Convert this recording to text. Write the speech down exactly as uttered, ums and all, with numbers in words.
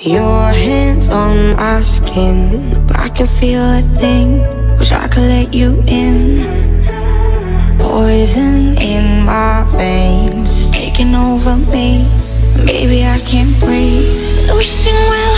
Your hands on my skin, but I can feel a thing. Wish I could let you in. Poison in my veins is taking over me. Maybe I can't breathe. Wishing well